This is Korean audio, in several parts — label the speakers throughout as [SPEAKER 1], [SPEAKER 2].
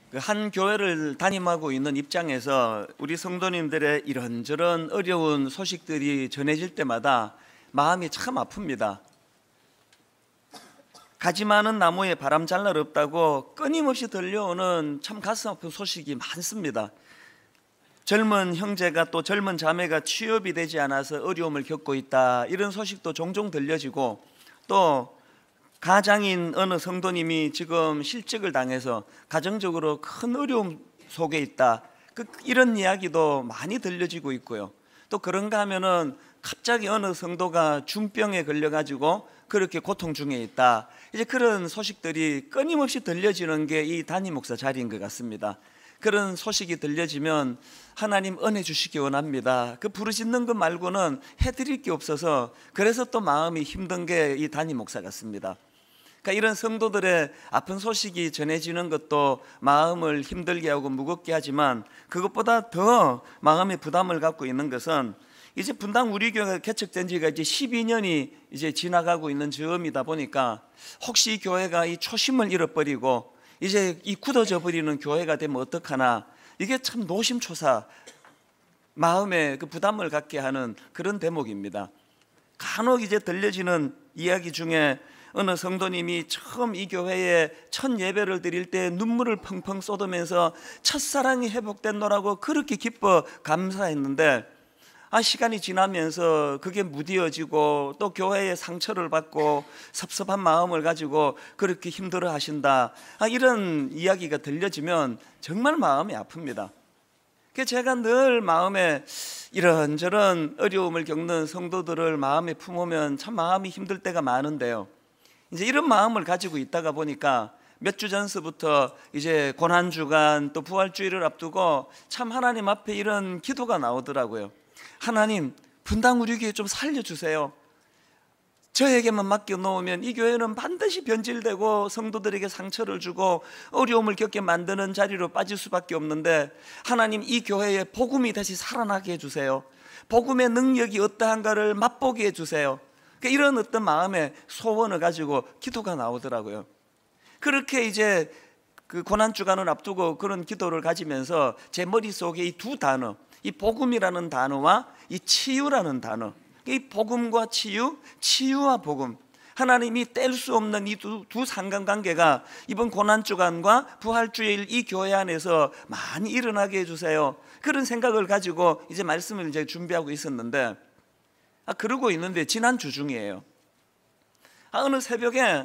[SPEAKER 1] 한 교회를 담임하고 있는 입장에서 우리 성도님들의 이런저런 어려운 소식들이 전해질 때마다 마음이 참 아픕니다. 가지 많은 나무에 바람 잘 날 없다고 끊임없이 들려오는 참 가슴 아픈 소식이 많습니다. 젊은 형제가 또 젊은 자매가 취업이 되지 않아서 어려움을 겪고 있다, 이런 소식도 종종 들려지고, 또 가장인 어느 성도님이 지금 실직을 당해서 가정적으로 큰 어려움 속에 있다, 이런 이야기도 많이 들려지고 있고요. 또 그런가 하면은 갑자기 어느 성도가 중병에 걸려가지고 그렇게 고통 중에 있다, 이제 그런 소식들이 끊임없이 들려지는 게 이 담임 목사 자리인 것 같습니다. 그런 소식이 들려지면 하나님 은혜 주시기 원합니다. 그 부르짖는 것 말고는 해드릴 게 없어서, 그래서 또 마음이 힘든 게 이 담임 목사 같습니다. 그러니까 이런 성도들의 아픈 소식이 전해지는 것도 마음을 힘들게 하고 무겁게 하지만, 그것보다 더 마음의 부담을 갖고 있는 것은 이제 분당 우리 교회가 개척된 지가 이제 12년이 이제 지나가고 있는 즈음이다 보니까, 혹시 이 교회가 이 초심을 잃어버리고 이제 이 굳어져 버리는 교회가 되면 어떡하나, 이게 참 노심초사 마음에 그 부담을 갖게 하는 그런 대목입니다. 간혹 이제 들려지는 이야기 중에 어느 성도님이 처음 이 교회에 첫 예배를 드릴 때 눈물을 펑펑 쏟으면서 첫사랑이 회복됐노라고 그렇게 기뻐 감사했는데, 시간이 지나면서 그게 무뎌지고 또 교회의 상처를 받고 섭섭한 마음을 가지고 그렇게 힘들어 하신다, 이런 이야기가 들려지면 정말 마음이 아픕니다. 그래서 제가 늘 마음에 이런저런 어려움을 겪는 성도들을 마음에 품으면 참 마음이 힘들 때가 많은데요, 이제 이런 마음을 가지고 있다가 보니까 몇 주 전서부터 이제 고난주간 또 부활주일을 앞두고 참 하나님 앞에 이런 기도가 나오더라고요. 하나님, 분당 우리 교회 좀 살려주세요. 저에게만 맡겨놓으면 이 교회는 반드시 변질되고 성도들에게 상처를 주고 어려움을 겪게 만드는 자리로 빠질 수밖에 없는데, 하나님, 이 교회에 복음이 다시 살아나게 해주세요. 복음의 능력이 어떠한가를 맛보게 해주세요. 이런 어떤 마음의 소원을 가지고 기도가 나오더라고요. 그렇게 이제 그 고난주간을 앞두고 그런 기도를 가지면서 제 머릿속에 이 두 단어, 이 복음이라는 단어와 이 치유라는 단어, 이 복음과 치유, 치유와 복음, 하나님이 뗄 수 없는 이 두 상관관계가 이번 고난주간과 부활주일 이 교회 안에서 많이 일어나게 해주세요. 그런 생각을 가지고 이제 말씀을 이제 준비하고 있었는데, 그러고 있는데 지난 주 중이에요. 어느 새벽에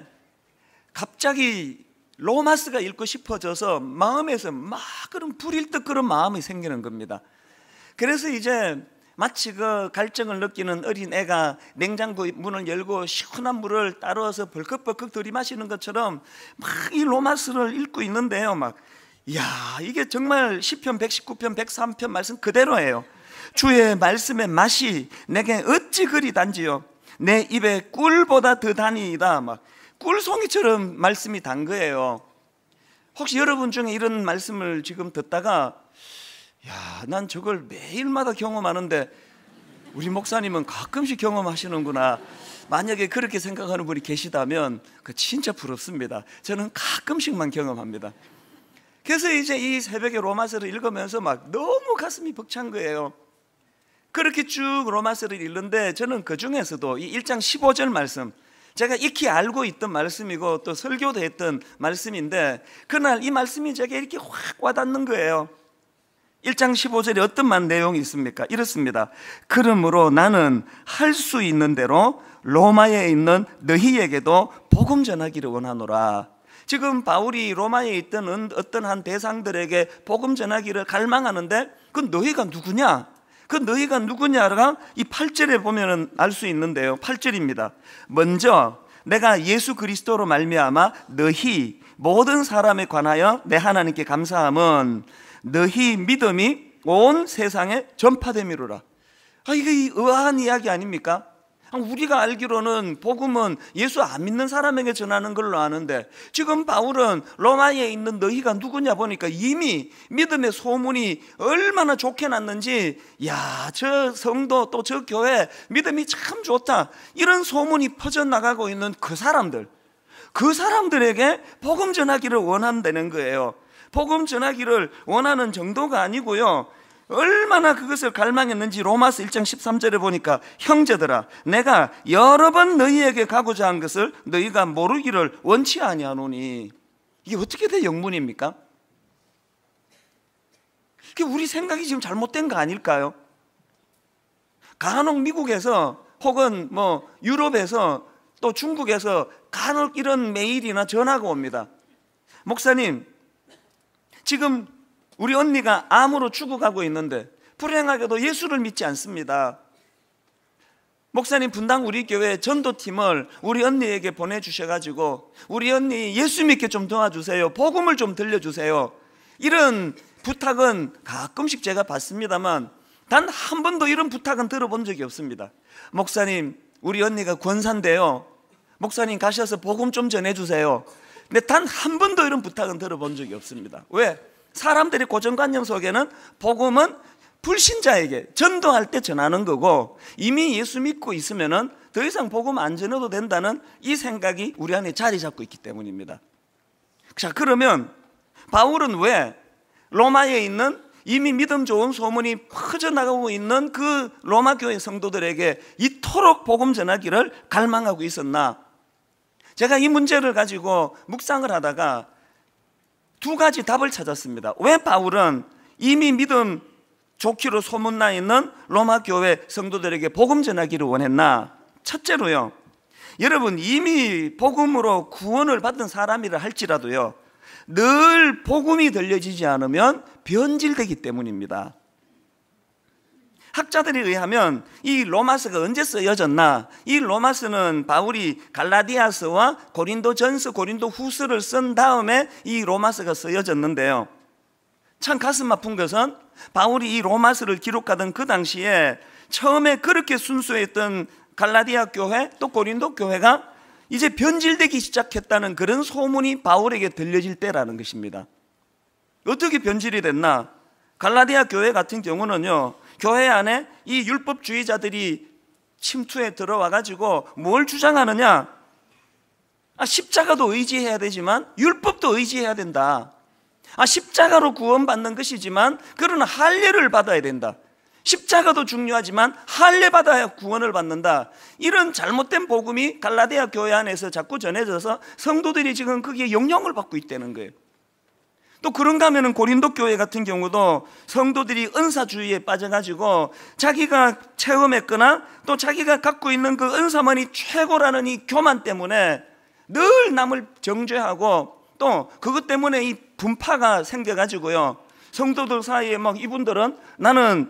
[SPEAKER 1] 갑자기 로마스가 읽고 싶어져서 마음에서 막 그런 불일 듯 그런 마음이 생기는 겁니다. 그래서 이제 마치 그 갈증을 느끼는 어린 애가 냉장고 문을 열고 시원한 물을 따라서 벌컥벌컥 들이마시는 것처럼 막 이 로마스를 읽고 있는데요, 이야, 이게 정말 시편 119편 103편 말씀 그대로예요. 주의 말씀의 맛이 내게 어찌 그리 단지요, 내 입에 꿀보다 더 다니이다. 꿀송이처럼 말씀이 단 거예요. 혹시 여러분 중에 이런 말씀을 지금 듣다가, 난 저걸 매일마다 경험하는데 우리 목사님은 가끔씩 경험하시는구나, 만약에 그렇게 생각하는 분이 계시다면 그 진짜 부럽습니다. 저는 가끔씩만 경험합니다. 그래서 이제 이 새벽에 로마서를 읽으면서 너무 가슴이 벅찬 거예요. 그렇게 쭉 로마서를 읽는데, 저는 그 중에서도 이 1장 15절 말씀, 제가 익히 알고 있던 말씀이고 또 설교도 했던 말씀인데, 그날 이 말씀이 제게 이렇게 확 와닿는 거예요. 1장 15절에 어떤 내용이 있습니까? 이렇습니다. 그러므로 나는 할 수 있는 대로 로마에 있는 너희에게도 복음 전하기를 원하노라. 지금 바울이 로마에 있던 어떤 한 대상들에게 복음 전하기를 갈망하는데, 그 너희가 누구냐? 그 너희가 누구냐가 이 8절에 보면 알 수 있는데요, 8절입니다. 먼저 내가 예수 그리스도로 말미암아 너희 모든 사람에 관하여 내 하나님께 감사함은 너희 믿음이 온 세상에 전파됨이로라. 이게 의아한 이야기 아닙니까? 우리가 알기로는 복음은 예수 안 믿는 사람에게 전하는 걸로 아는데, 지금 바울은 로마에 있는 너희가 누구냐 보니까 이미 믿음의 소문이 얼마나 좋게 났는지, 저 성도 또 저 교회 믿음이 참 좋다, 이런 소문이 퍼져나가고 있는 그 사람들에게 복음 전하기를 원한다는 거예요. 복음 전하기를 원하는 정도가 아니고요, 얼마나 그것을 갈망했는지 로마서 1장 13절에 보니까 형제들아 내가 여러 번 너희에게 가고자 한 것을 너희가 모르기를 원치 아니하노니. 이게 어떻게 된 영문입니까? 우리 생각이 지금 잘못된 거 아닐까요? 간혹 미국에서 혹은 뭐 유럽에서 또 중국에서 간혹 이런 메일이나 전화가 옵니다. 목사님, 지금 우리 언니가 암으로 죽어가고 있는데 불행하게도 예수를 믿지 않습니다. 목사님, 분당 우리 교회 전도팀을 우리 언니에게 보내주셔가지고 우리 언니 예수 믿게 좀 도와주세요, 복음을 좀 들려주세요. 이런 부탁은 가끔씩 제가 받습니다만 단 한 번도 이런 부탁은 들어본 적이 없습니다. 목사님, 우리 언니가 권사인데요, 목사님 가셔서 복음 좀 전해주세요. 근데 단 한 번도 이런 부탁은 들어본 적이 없습니다. 왜? 사람들의 고정관념 속에는 복음은 불신자에게 전도할 때 전하는 거고, 이미 예수 믿고 있으면은 더 이상 복음 안 전해도 된다는 이 생각이 우리 안에 자리 잡고 있기 때문입니다. 자, 그러면 바울은 왜 로마에 있는 이미 믿음 좋은 소문이 퍼져나가고 있는 그 로마 교회 성도들에게 이토록 복음 전하기를 갈망하고 있었나? 제가 이 문제를 가지고 묵상을 하다가 두 가지 답을 찾았습니다. 왜 바울은 이미 믿음 좋기로 소문나 있는 로마 교회 성도들에게 복음 전하기를 원했나? 첫째로요, 여러분, 이미 복음으로 구원을 받은 사람이라 할지라도요, 늘 복음이 들려지지 않으면 변질되기 때문입니다. 학자들에 의하면 이 로마서가 언제 쓰여졌나? 이 로마서는 바울이 갈라디아서와 고린도전서, 고린도후서를 쓴 다음에 이 로마서가 쓰여졌는데요, 참 가슴 아픈 것은 바울이 이 로마서를 기록하던 그 당시에 처음에 그렇게 순수했던 갈라디아 교회 또 고린도 교회가 이제 변질되기 시작했다는 그런 소문이 바울에게 들려질 때라는 것입니다. 어떻게 변질이 됐나? 갈라디아 교회 같은 경우는요, 교회 안에 이 율법주의자들이 침투해 들어와 가지고 뭘 주장하느냐? 십자가도 의지해야 되지만 율법도 의지해야 된다. 십자가로 구원받는 것이지만 그러나 할례를 받아야 된다. 십자가도 중요하지만 할례 받아야 구원을 받는다. 이런 잘못된 복음이 갈라디아 교회 안에서 자꾸 전해져서 성도들이 지금 거기에 영향을 받고 있다는 거예요. 또 그런가 하면 고린도 교회 같은 경우도 성도들이 은사주의에 빠져가지고 자기가 체험했거나 또 자기가 갖고 있는 그 은사만이 최고라는 이 교만 때문에 늘 남을 정죄하고 또 그것 때문에 이 분파가 생겨가지고요, 성도들 사이에 막 이분들은 나는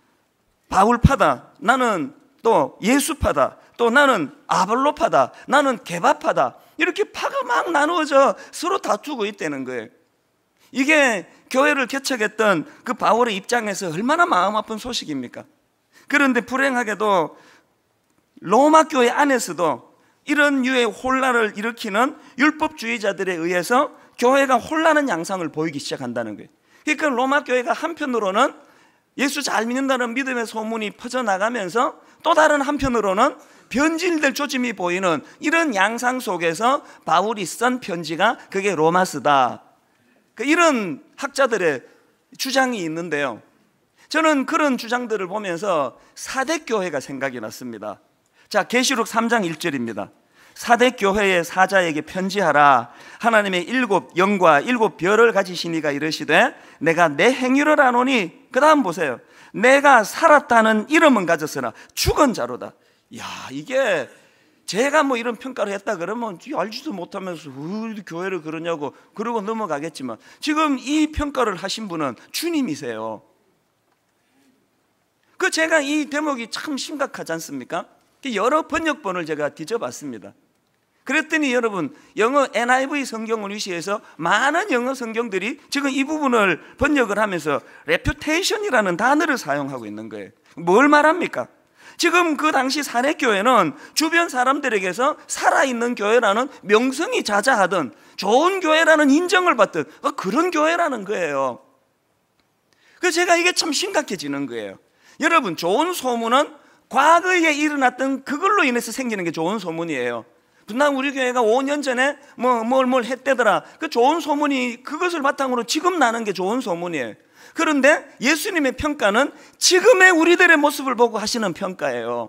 [SPEAKER 1] 바울파다, 나는 또 예수파다, 또 나는 아볼로파다, 나는 게바파다, 이렇게 파가 막 나누어져 서로 다투고 있다는 거예요. 이게 교회를 개척했던 그 바울의 입장에서 얼마나 마음 아픈 소식입니까? 그런데 불행하게도 로마 교회 안에서도 이런 유의 혼란을 일으키는 율법주의자들에 의해서 교회가 혼란한 양상을 보이기 시작한다는 거예요. 그러니까 로마 교회가 한편으로는 예수 잘 믿는다는 믿음의 소문이 퍼져나가면서 또 다른 한편으로는 변질될 조짐이 보이는 이런 양상 속에서 바울이 쓴 편지가 그게 로마서다. 이런 학자들의 주장이 있는데요, 저는 그런 주장들을 보면서 사대교회가 생각이 났습니다. 자, 계시록 3장 1절입니다. 사대교회의 사자에게 편지하라. 하나님의 7 영과 7 별을 가지신 이가 이르시되 내가 내 행위를 아노니, 그 다음 보세요, 내가 살았다는 이름은 가졌으나 죽은 자로다. 야, 이게 제가 뭐 이런 평가를 했다 그러면 알지도 못하면서 우리 교회를 그러냐고 그러고 넘어가겠지만, 지금 이 평가를 하신 분은 주님이세요. 제가 이 대목이 참 심각하지 않습니까? 여러 번역본을 제가 뒤져봤습니다. 그랬더니 여러분, 영어 NIV 성경을 위시해서 많은 영어 성경들이 지금 이 부분을 번역을 하면서 reputation이라는 단어를 사용하고 있는 거예요. 뭘 말합니까? 지금 그 당시 사내교회는 주변 사람들에게서 살아있는 교회라는 명성이 자자하던 좋은 교회라는 인정을 받던 그런 교회라는 거예요. 그래서 제가 이게 참 심각해지는 거예요. 여러분, 좋은 소문은 과거에 일어났던 그걸로 인해서 생기는 게 좋은 소문이에요. 분당 우리 교회가 5년 전에 뭘 했대더라. 그 좋은 소문이 그것을 바탕으로 지금 나는 게 좋은 소문이에요. 그런데 예수님의 평가는 지금의 우리들의 모습을 보고 하시는 평가예요.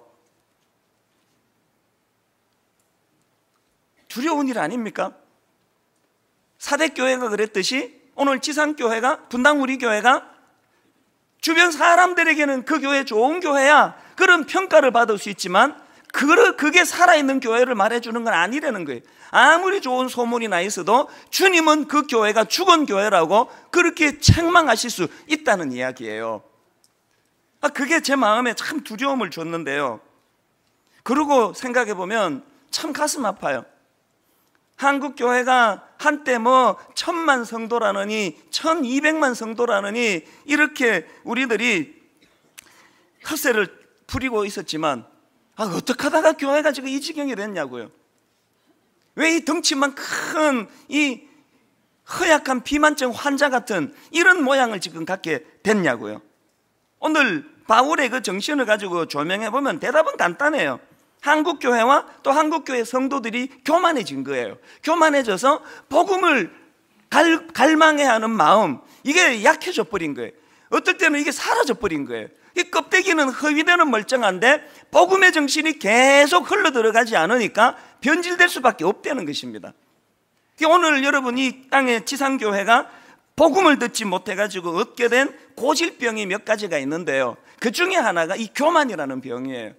[SPEAKER 1] 두려운 일 아닙니까? 사대교회가 그랬듯이 오늘 지상교회가, 분당 우리 교회가 주변 사람들에게는 그 교회 좋은 교회야, 그런 평가를 받을 수 있지만 그게 살아있는 교회를 말해주는 건 아니라는 거예요. 아무리 좋은 소문이 나 있어도 주님은 그 교회가 죽은 교회라고 그렇게 책망하실 수 있다는 이야기예요. 그게 제 마음에 참 두려움을 줬는데요. 그러고 생각해 보면 참 가슴 아파요. 한국 교회가 한때 1000만 성도라느니 1200만 성도라느니 이렇게 우리들이 텃세를 부리고 있었지만 어떻게 하다가 교회가 지금 이 지경이 됐냐고요. 왜 이 덩치만 큰 이 허약한 비만증 환자 같은 이런 모양을 지금 갖게 됐냐고요. 오늘 바울의 그 정신을 가지고 조명해 보면 대답은 간단해요. 한국 교회와 또 한국 교회 성도들이 교만해진 거예요. 교만해져서 복음을 갈망해야 하는 마음, 이게 약해져 버린 거예요. 어떨 때는 이게 사라져 버린 거예요. 이 껍데기는 허위되는 멀쩡한데 복음의 정신이 계속 흘러 들어가지 않으니까 변질될 수밖에 없다는 것입니다. 오늘 여러분 이 땅의 지상교회가 복음을 듣지 못해가지고 얻게 된 고질병이 몇 가지가 있는데요. 그 중에 하나가 이 교만이라는 병이에요.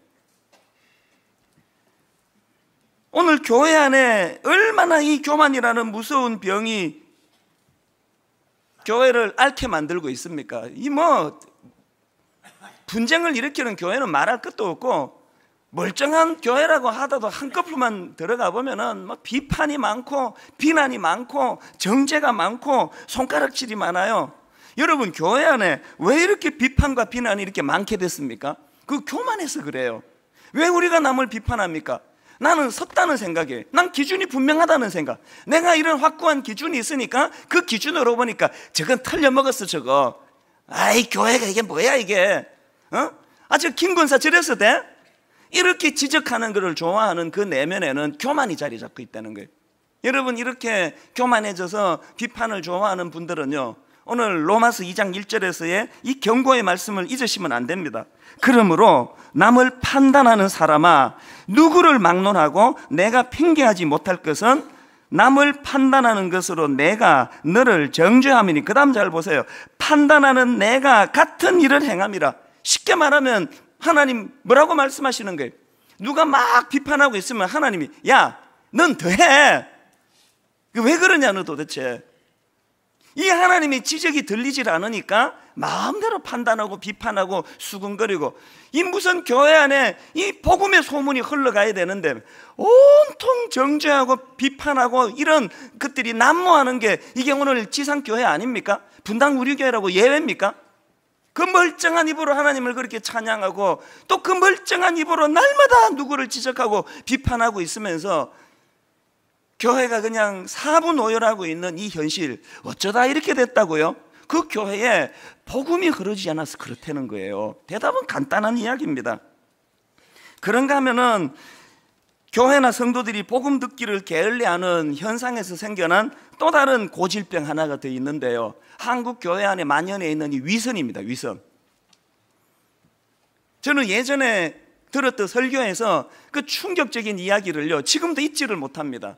[SPEAKER 1] 오늘 교회 안에 얼마나 이 교만이라는 무서운 병이 교회를 앓게 만들고 있습니까? 분쟁을 일으키는 교회는 말할 것도 없고, 멀쩡한 교회라고 하다도 한꺼풀만 들어가 보면은 비판이 많고 비난이 많고 정죄가 많고 손가락질이 많아요. 여러분, 교회 안에 왜 이렇게 비판과 비난이 이렇게 많게 됐습니까? 그 교만해서 그래요. 왜 우리가 남을 비판합니까? 나는 섰다는 생각에, 난 기준이 분명하다는 생각, 내가 이런 확고한 기준이 있으니까 그 기준으로 보니까 저건 털려먹었어 저거. 아이 교회가 이게 뭐야 이게, 저 김권사 저래서 돼? 이렇게 지적하는 것을 좋아하는 그 내면에는 교만이 자리 잡고 있다는 거예요. 여러분, 이렇게 교만해져서 비판을 좋아하는 분들은요, 오늘 로마서 2장 1절에서의 이 경고의 말씀을 잊으시면 안 됩니다. 그러므로 남을 판단하는 사람아, 누구를 막론하고 내가 핑계하지 못할 것은 남을 판단하는 것으로 내가 너를 정죄함이니. 그 다음 잘 보세요. 판단하는 내가 같은 일을 행함이라. 쉽게 말하면 하나님 뭐라고 말씀하시는 거예요? 누가 막 비판하고 있으면 하나님이 야, 넌 더해. 왜 그러냐 너 도대체. 이 하나님의 지적이 들리질 않으니까 마음대로 판단하고 비판하고 수근거리고, 이 무슨 교회 안에 이 복음의 소문이 흘러가야 되는데 온통 정죄하고 비판하고 이런 것들이 난무하는 게 이게 오늘 지상교회 아닙니까? 분당 우리 교회라고 예외입니까? 그 멀쩡한 입으로 하나님을 그렇게 찬양하고 또 그 멀쩡한 입으로 날마다 누구를 지적하고 비판하고 있으면서 교회가 그냥 사분오열하고 있는 이 현실, 어쩌다 이렇게 됐다고요? 그 교회에 복음이 흐르지 않아서 그렇다는 거예요. 대답은 간단한 이야기입니다. 그런가 하면은 교회나 성도들이 복음 듣기를 게을리하는 현상에서 생겨난 또 다른 고질병 하나가 더 있는데요, 한국 교회 안에 만연해 있는 이 위선입니다. 위선. 저는 예전에 들었던 설교에서 그 충격적인 이야기를요, 지금도 잊지를 못합니다.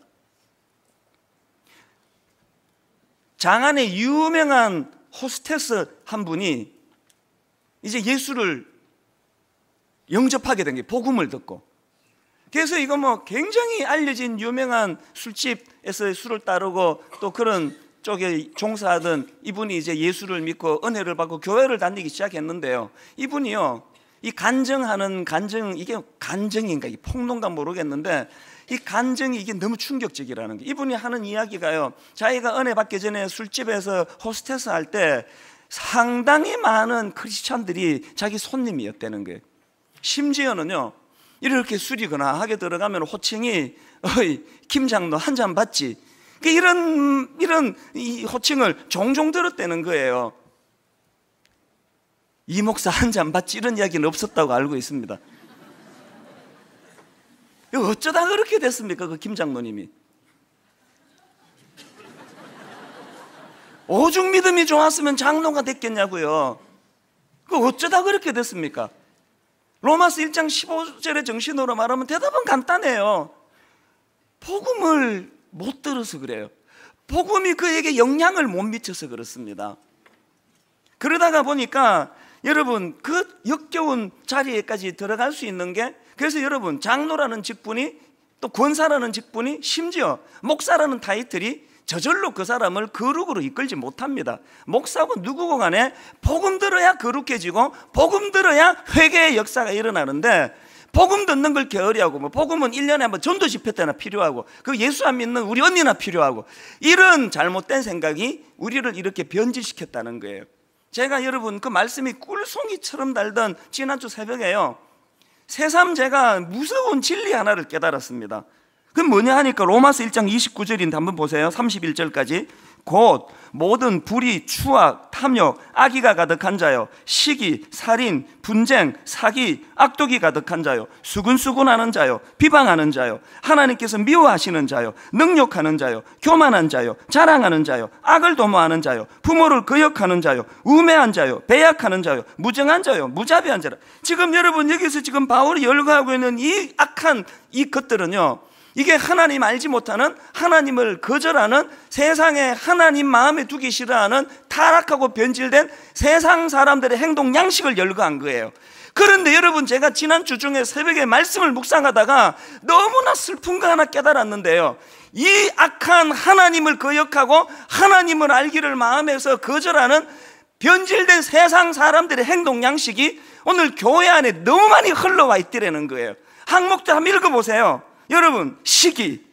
[SPEAKER 1] 장안의 유명한 호스테스 한 분이 이제 예수를 영접하게 된 게 복음을 듣고, 그래서 이거 굉장히 알려진 유명한 술집에서 술을 따르고 또 그런 쪽에 종사하던 이분이 이제 예수를 믿고 은혜를 받고 교회를 다니기 시작했는데요, 이분이요, 이 간증하는 간증, 이게 간증인가 이 폭로인가 모르겠는데 이 간증이 이게 너무 충격적이라는 게, 이분이 하는 이야기가요, 자기가 은혜 받기 전에 술집에서 호스테스 할 때 상당히 많은 크리스찬들이 자기 손님이었다는 거예요. 심지어는요, 이렇게 술이거나 하게 들어가면 호칭이 어이 김 장로 한 잔 받지, 이런 이 호칭을 종종 들었다는 거예요. 이 목사 한 잔 받지 이런 이야기는 없었다고 알고 있습니다. 이거 어쩌다 그렇게 됐습니까? 그 김 장로님이 오죽 믿음이 좋았으면 장로가 됐겠냐고요. 그 어쩌다 그렇게 됐습니까? 로마서 1장 15절의 정신으로 말하면 대답은 간단해요. 복음을 못 들어서 그래요. 복음이 그에게 영향을 못 미쳐서 그렇습니다. 그러다가 보니까 여러분 그 역겨운 자리에까지 들어갈 수 있는 게, 그래서 여러분 장로라는 직분이, 또 권사라는 직분이, 심지어 목사라는 타이틀이 저절로 그 사람을 거룩으로 이끌지 못합니다. 목사고 누구고 간에 복음 들어야 거룩해지고 복음 들어야 회개의 역사가 일어나는데, 복음 듣는 걸 게으리하고, 뭐 복음은 1년에 한번 전도 집회 때나 필요하고, 그 예수 안 믿는 우리 언니나 필요하고, 이런 잘못된 생각이 우리를 이렇게 변질시켰다는 거예요. 제가 여러분 그 말씀이 꿀송이처럼 달던 지난주 새벽에요, 새삼 제가 무서운 진리 하나를 깨달았습니다. 그건 뭐냐 하니까 로마서 1장 29절인데 한번 보세요. 31절까지. 곧 모든 불의, 추악, 탐욕, 악의가 가득한 자요, 시기, 살인, 분쟁, 사기, 악독이 가득한 자요, 수근수근하는 자요, 비방하는 자요, 하나님께서 미워하시는 자요, 능욕하는 자요, 교만한 자요, 자랑하는 자요, 악을 도모하는 자요, 부모를 거역하는 자요, 우매한 자요, 배약하는 자요, 무정한 자요, 무자비한 자라. 지금 여러분 여기서 지금 바울이 열거하고 있는 이 악한 이 것들은요, 이게 하나님 알지 못하는, 하나님을 거절하는, 세상에 하나님 마음에 두기 싫어하는 타락하고 변질된 세상 사람들의 행동 양식을 열거한 거예요. 그런데 여러분 제가 지난주 중에 새벽에 말씀을 묵상하다가 너무나 슬픈 거 하나 깨달았는데요, 이 악한 하나님을 거역하고 하나님을 알기를 마음에서 거절하는 변질된 세상 사람들의 행동 양식이 오늘 교회 안에 너무 많이 흘러와 있더라는 거예요. 항목들 한번 읽어보세요. 여러분, 시기,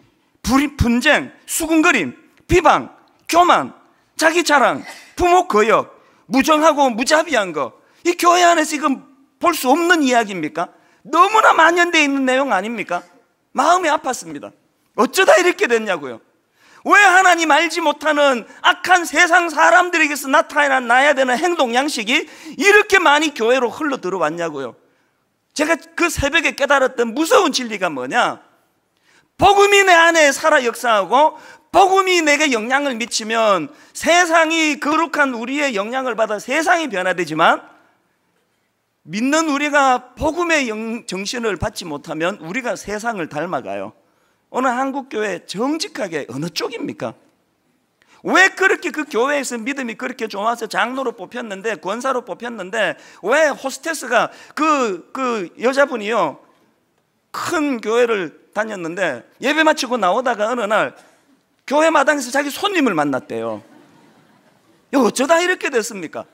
[SPEAKER 1] 분쟁, 수군거림, 비방, 교만, 자기 자랑, 부모 거역, 무정하고 무자비한 거, 이 교회 안에서 지금 볼 수 없는 이야기입니까? 너무나 만연되어 있는 내용 아닙니까? 마음이 아팠습니다. 어쩌다 이렇게 됐냐고요. 왜 하나님 알지 못하는 악한 세상 사람들에게서 나타나야 되는 행동 양식이 이렇게 많이 교회로 흘러 들어왔냐고요. 제가 그 새벽에 깨달았던 무서운 진리가 뭐냐, 복음이 내 안에 살아 역사하고 복음이 내게 영향을 미치면 세상이 거룩한 우리의 영향을 받아 세상이 변화되지만, 믿는 우리가 복음의 정신을 받지 못하면 우리가 세상을 닮아가요. 오늘 한국교회 정직하게 어느 쪽입니까? 왜 그렇게 그 교회에서 믿음이 그렇게 좋아서 장로로 뽑혔는데, 권사로 뽑혔는데, 왜 호스테스가 그 여자분이요, 큰 교회를 다녔는데 예배 마치고 나오다가 어느 날 교회 마당에서 자기 손님을 만났대요. 이거 어쩌다 이렇게 됐습니까?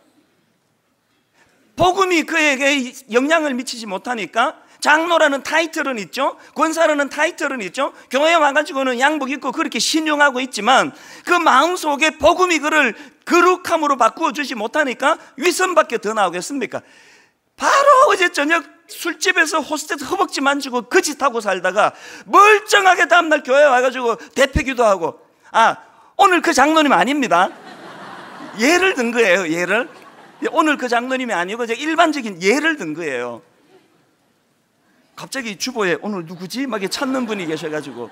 [SPEAKER 1] 복음이 그에게 영향을 미치지 못하니까 장로라는 타이틀은 있죠, 권사라는 타이틀은 있죠, 교회 와가지고는 양복 입고 그렇게 신용하고 있지만 그 마음속에 복음이 그를 거룩함으로 바꾸어 주지 못하니까 위선밖에 더 나오겠습니까? 바로 어제 저녁 술집에서 호스테스 허벅지 만지고 거짓하고 살다가 멀쩡하게 다음날 교회 와가지고 대패기도 하고, 오늘 그 장로님 아닙니다. 예를 든 거예요. 예를. 오늘 그 장로님이 아니고 제가 일반적인 예를 든 거예요. 갑자기 주보에 오늘 누구지? 막 찾는 분이 계셔가지고.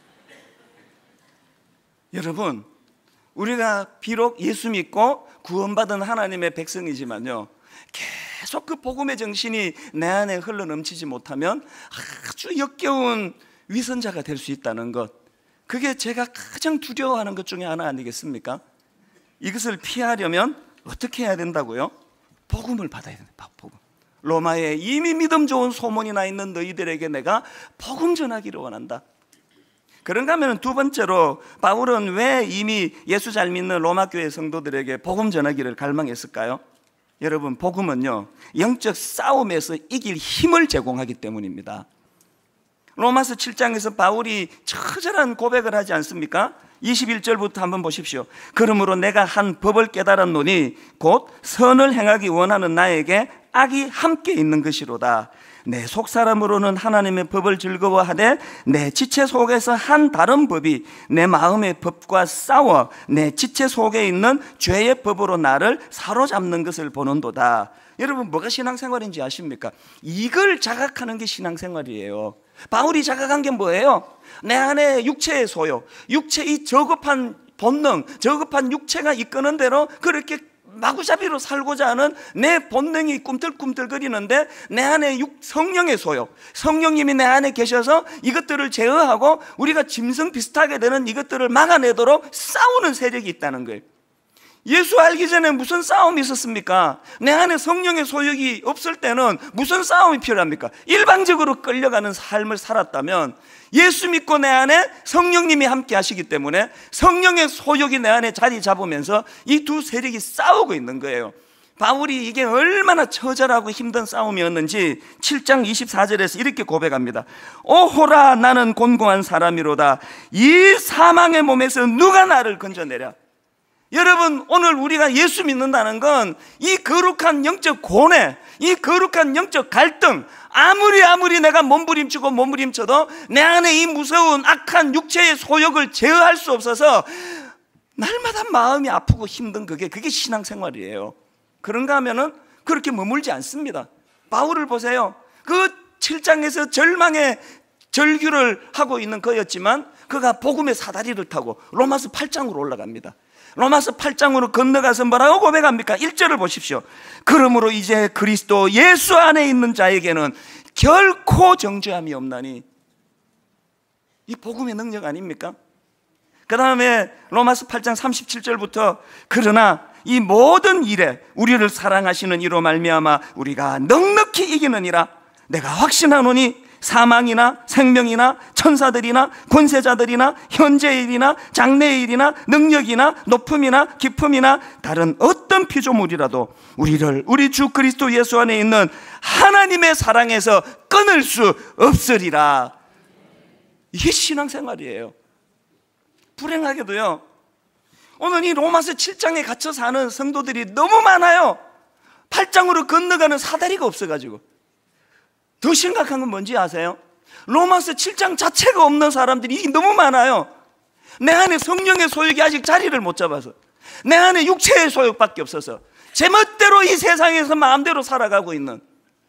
[SPEAKER 1] 여러분, 우리가 비록 예수 믿고 구원받은 하나님의 백성이지만요, 계속 그 복음의 정신이 내 안에 흘러 넘치지 못하면 아주 역겨운 위선자가 될 수 있다는 것, 그게 제가 가장 두려워하는 것 중에 하나 아니겠습니까? 이것을 피하려면 어떻게 해야 된다고요? 복음을 받아야 된다. 복음. 로마에 이미 믿음 좋은 소문이 나 있는 너희들에게 내가 복음 전하기를 원한다. 그런가 하면 두 번째로 바울은 왜 이미 예수 잘 믿는 로마 교회 성도들에게 복음 전하기를 갈망했을까요? 여러분, 복음은요, 영적 싸움에서 이길 힘을 제공하기 때문입니다. 로마서 7장에서 바울이 처절한 고백을 하지 않습니까? 21절부터 한번 보십시오. 그러므로 내가 한 법을 깨달았노니 곧 선을 행하기 원하는 나에게 악이 함께 있는 것이로다. 내 속사람으로는 하나님의 법을 즐거워하되 내 지체 속에서 한 다른 법이 내 마음의 법과 싸워 내 지체 속에 있는 죄의 법으로 나를 사로잡는 것을 보는도다. 여러분, 뭐가 신앙생활인지 아십니까? 이걸 자각하는 게 신앙생활이에요. 바울이 자각한 게 뭐예요? 내 안에 육체의 소욕, 이 저급한 본능, 저급한 육체가 이끄는 대로 그렇게 마구잡이로 살고자 하는 내 본능이 꿈틀꿈틀거리는데, 내 안에 성령의 소욕, 성령님이 내 안에 계셔서 이것들을 제어하고 우리가 짐승 비슷하게 되는 이것들을 막아내도록 싸우는 세력이 있다는 거예요. 예수 알기 전에 무슨 싸움이 있었습니까? 내 안에 성령의 소욕이 없을 때는 무슨 싸움이 필요합니까? 일방적으로 끌려가는 삶을 살았다면, 예수 믿고 내 안에 성령님이 함께 하시기 때문에 성령의 소욕이 내 안에 자리 잡으면서 이 두 세력이 싸우고 있는 거예요. 바울이 이게 얼마나 처절하고 힘든 싸움이었는지 7장 24절에서 이렇게 고백합니다. 오호라, 나는 곤고한 사람이로다. 이 사망의 몸에서 누가 나를 건져내랴. 여러분, 오늘 우리가 예수 믿는다는 건 이 거룩한 영적 고뇌, 이 거룩한 영적 갈등, 아무리 내가 몸부림쳐도 내 안에 이 무서운 악한 육체의 소욕을 제어할 수 없어서 날마다 마음이 아프고 힘든 그게 신앙생활이에요. 그런가 하면은 그렇게 머물지 않습니다. 바울을 보세요. 그 7장에서 절망의 절규를 하고 있는 그였지만 그가 복음의 사다리를 타고 로마서 8장으로 올라갑니다. 로마서 8장으로 건너가서 뭐라고 고백합니까? 1절을 보십시오. 그러므로 이제 그리스도 예수 안에 있는 자에게는 결코 정죄함이 없나니. 이 복음의 능력 아닙니까? 그 다음에 로마서 8장 37절부터 그러나 이 모든 일에 우리를 사랑하시는 이로 말미암아 우리가 넉넉히 이기느니라. 내가 확신하노니 사망이나 생명이나 천사들이나 권세자들이나 현재의 일이나 장래의 일이나 능력이나 높음이나 깊음이나 다른 어떤 피조물이라도 우리를 우리 주 그리스도 예수 안에 있는 하나님의 사랑에서 끊을 수 없으리라. 이게 신앙생활이에요. 불행하게도요, 오늘 이 로마서 7장에 갇혀 사는 성도들이 너무 많아요. 8장으로 건너가는 사다리가 없어가지고. 더 심각한 건 뭔지 아세요? 로마서 7장 자체가 없는 사람들이 너무 많아요. 내 안에 성령의 소욕이 아직 자리를 못 잡아서, 내 안에 육체의 소욕밖에 없어서 제 멋대로 이 세상에서 마음대로 살아가고 있는.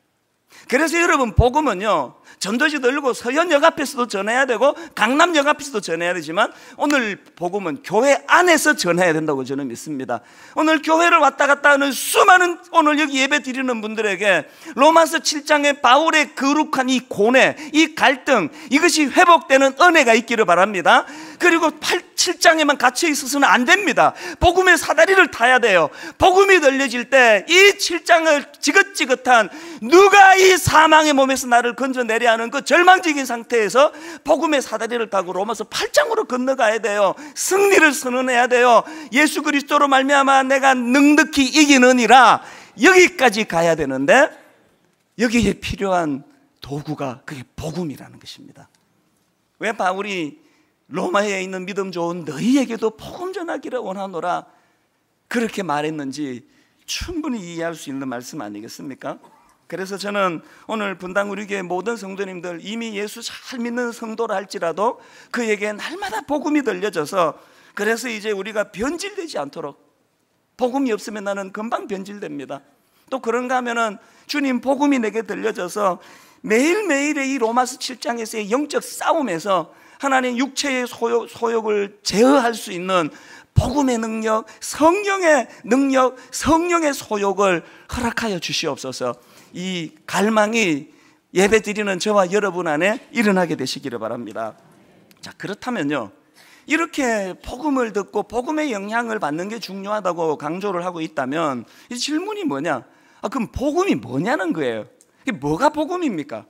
[SPEAKER 1] 그래서 여러분, 복음은요, 전도지 늘고 서현역 앞에서도 전해야 되고 강남역 앞에서도 전해야 되지만 오늘 복음은 교회 안에서 전해야 된다고 저는 믿습니다. 오늘 교회를 왔다 갔다 하는 수많은 오늘 여기 예배 드리는 분들에게 로마서 7장의 바울의 거룩한 이 고뇌, 이 갈등, 이것이 회복되는 은혜가 있기를 바랍니다. 그리고 7장에만 갇혀 있어서는 안 됩니다. 복음의 사다리를 타야 돼요. 복음이 들려질 때 이 7장을 지긋지긋한 누가 이 사망의 몸에서 나를 건져내려 하는 그 절망적인 상태에서 복음의 사다리를 타고 로마서 8장으로 건너가야 돼요. 승리를 선언해야 돼요. 예수 그리스도로 말미암아 내가 넉넉히 이기느니라. 여기까지 가야 되는데 여기에 필요한 도구가 그게 복음이라는 것입니다. 왜 바울이 로마에 있는 믿음 좋은 너희에게도 복음 전하기를 원하노라 그렇게 말했는지 충분히 이해할 수 있는 말씀 아니겠습니까? 그래서 저는 오늘 분당 우리 교회 모든 성도님들, 이미 예수 잘 믿는 성도라 할지라도 그에게 날마다 복음이 들려져서, 그래서 이제 우리가 변질되지 않도록, 복음이 없으면 나는 금방 변질됩니다. 또 그런가 하면은 주님 복음이 내게 들려져서 매일매일의 이 로마서 7장에서의 영적 싸움에서 하나님 육체의 소욕을 제어할 수 있는 복음의 능력, 성령의 능력, 성령의 소욕을 허락하여 주시옵소서. 이 갈망이 예배 드리는 저와 여러분 안에 일어나게 되시기를 바랍니다. 자, 그렇다면요, 이렇게 복음을 듣고 복음의 영향을 받는 게 중요하다고 강조를 하고 있다면 이 질문이 뭐냐? 그럼 복음이 뭐냐는 거예요. 이게 뭐가 복음입니까?